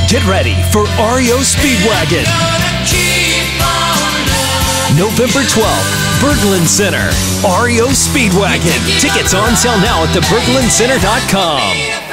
Get ready for REO Speedwagon. November 12th, Berglund Center. REO Speedwagon. Tickets on sale now at theberglundcenter.com.